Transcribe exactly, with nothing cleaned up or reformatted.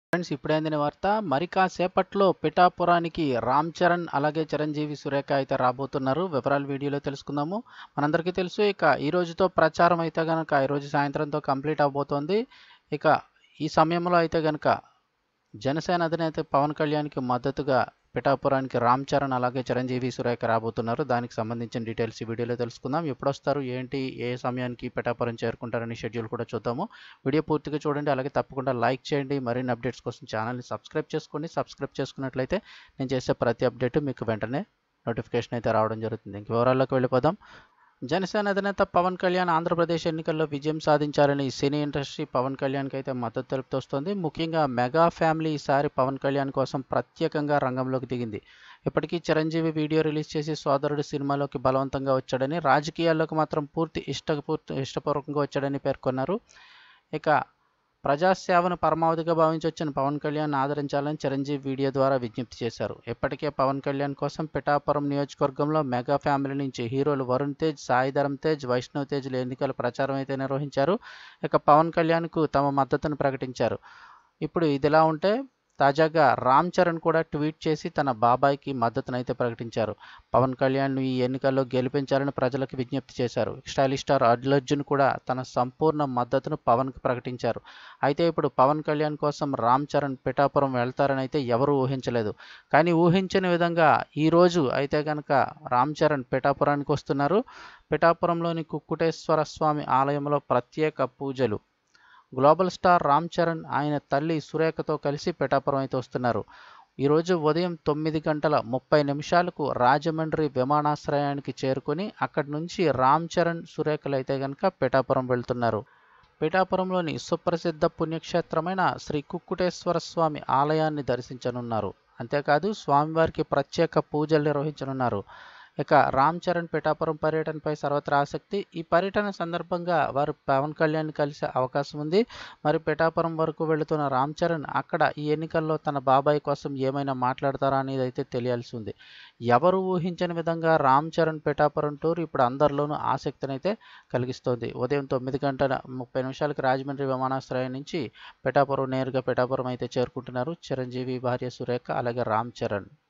Friends ఇప్పుడే అందిన వార్త. మరి కాసేపట్లో పిఠాపురానికి రామ్ చరణ్ అలాగే చిరంజీవి సురేఖ అయితే రాబోతున్నారు. వివరాలు వీడియోలో తెలుసుకుందాము. మనందరికీ తెలుసు, ఇక ఈ రోజుతో ప్రచారం అయితే కనుక ఈరోజు సాయంత్రంతో కంప్లీట్ అవబోతోంది. ఇక ఈ సమయంలో అయితే కనుక జనసేన అధినేత పవన్ కళ్యాణ్కి మద్దతుగా పిఠాపురానికి రామ్ చరణ్ అలాగే చిరంజీవి సురేఖ రాబోతున్నారు. దానికి సంబంధించిన డీటెయిల్స్ ఈ వీడియోలో తెలుసుకుందాం. ఎప్పుడు వస్తారు, ఏంటి, ఏ సమయానికి పిఠాపురం చేరుకుంటారని షెడ్యూల్ కూడా చూద్దాము. వీడియో పూర్తిగా చూడండి, అలాగే తప్పకుండా లైక్ చేయండి. మరిన్ని అప్డేట్స్ కోసం ఛానల్ని సబ్స్క్రైబ్ చేసుకోండి. సబ్స్క్రైబ్ చేసుకున్నట్లయితే నేను చేసే ప్రతి అప్డేట్ మీకు వెంటనే నోటిఫికేషన్ అయితే రావడం జరుగుతుంది. ఇంక వివరాల్లోకి వెళ్ళిపోదాం. జనసేన అధినేత పవన్ కళ్యాణ్ ఆంధ్రప్రదేశ్ ఎన్నికల్లో విజయం సాధించాలని సినీ ఇండస్ట్రీ పవన్ కళ్యాణ్కి అయితే మద్దతు తెలుపుతూ వస్తుంది. ముఖ్యంగా మెగా ఫ్యామిలీ ఈసారి పవన్ కళ్యాణ్ కోసం ప్రత్యేకంగా రంగంలోకి దిగింది. ఇప్పటికీ చిరంజీవి వీడియో రిలీజ్ చేసి సోదరుడు సినిమాలోకి బలవంతంగా వచ్చాడని, రాజకీయాల్లోకి మాత్రం పూర్తి ఇష్ట పూర్తి ఇష్టపూర్వకంగా వచ్చాడని పేర్కొన్నారు. ఇక ప్రజాసేవను పరమావధిగా భావించి వచ్చిన పవన్ కళ్యాణ్ ఆదరించాలని చిరంజీవి వీడియో ద్వారా విజ్ఞప్తి చేశారు. ఇప్పటికే పవన్ కళ్యాణ్ కోసం పిఠాపురం నియోజకవర్గంలో మెగా ఫ్యామిలీ నుంచి హీరోలు వరుణ్ తేజ్, సాయి ధరమ్ తేజ్, వైష్ణవ్ తేజ్ల ఎన్నికల ప్రచారం అయితే నిర్వహించారు. ఇక పవన్ కళ్యాణ్కు తమ మద్దతును ప్రకటించారు. ఇప్పుడు ఇదిలా ఉంటే తాజాగా రామ్ చరణ్ కూడా ట్వీట్ చేసి తన బాబాయ్కి మద్దతునైతే ప్రకటించారు. పవన్ కళ్యాణ్ను ఈ ఎన్నికల్లో గెలిపించాలని ప్రజలకు విజ్ఞప్తి చేశారు. స్టైలిష్ స్టార్ అల్లు అర్జున్ కూడా తన సంపూర్ణ మద్దతును పవన్కి ప్రకటించారు. అయితే ఇప్పుడు పవన్ కళ్యాణ్ కోసం రామ్ చరణ్ పిఠాపురం వెళ్తారని అయితే ఎవరూ ఊహించలేదు. కానీ ఊహించని విధంగా ఈరోజు అయితే కనుక రామ్ చరణ్ పిఠాపురానికి వస్తున్నారు. పిఠాపురంలోని కుక్కుటేశ్వర స్వామి ఆలయంలో ప్రత్యేక పూజలు. గ్లోబల్ స్టార్ రామ్ చరణ్ ఆయన తల్లి సురేఖతో కలిసి పిఠాపురం అయితే వస్తున్నారు. ఈరోజు ఉదయం తొమ్మిది గంటల ముప్పై నిమిషాలకు రాజమండ్రి విమానాశ్రయానికి చేరుకొని అక్కడి నుంచి రామ్ చరణ్ సురేఖలు అయితే కనుక పిఠాపురం వెళ్తున్నారు. పిఠాపురంలోని సుప్రసిద్ధ పుణ్యక్షేత్రమైన శ్రీ కుక్కుటేశ్వర స్వామి ఆలయాన్ని దర్శించనున్నారు. అంతేకాదు స్వామివారికి ప్రత్యేక పూజలు నిర్వహించనున్నారు. ఇక రామ్ చరణ్ పిఠాపురం పర్యటనపై సర్వత్రా ఆసక్తి. ఈ పర్యటన సందర్భంగా వారు పవన్ కళ్యాణ్ కలిసే అవకాశం ఉంది. మరి పిఠాపురం వరకు వెళుతున్న రామ్ చరణ్ అక్కడ ఈ ఎన్నికల్లో తన బాబాయ్ కోసం ఏమైనా మాట్లాడతారా అనేది అయితే తెలియాల్సి ఉంది. ఎవరు ఊహించని విధంగా రామ్ చరణ్ పిఠాపురం టూర్ ఇప్పుడు అందరిలోనూ ఆసక్తినైతే కలిగిస్తోంది. ఉదయం తొమ్మిది గంటల ముప్పై నిమిషాలకు రాజమండ్రి విమానాశ్రయం నుంచి పిఠాపురం నేరుగా పిఠాపురం అయితే చేరుకుంటున్నారు చిరంజీవి భార్య సురేఖ అలాగే రామ్ చరణ్.